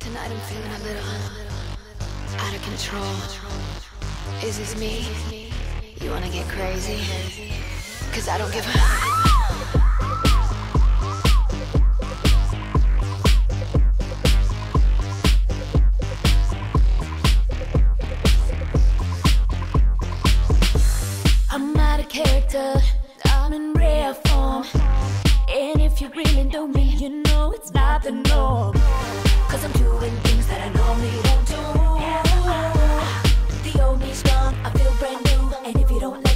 Tonight I'm feeling a little out of control. Is this me? You wanna get crazy? 'Cause I don't give a... I'm out of character, I'm in rare form. And if you really know me, you know it's not the norm. 'Cause I'm doing things that I normally don't do. The old me's gone, I feel brand new. And if you don't